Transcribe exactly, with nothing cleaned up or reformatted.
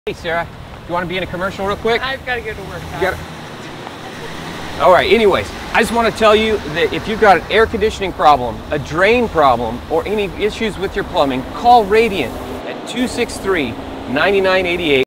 Hey Sarah, you want to be in a commercial real quick? I've got to go to work now. You gotta... All right, anyways, I just want to tell you that if you've got an air conditioning problem, a drain problem, or any issues with your plumbing, call Radiant at two six three, nine nine eight eight.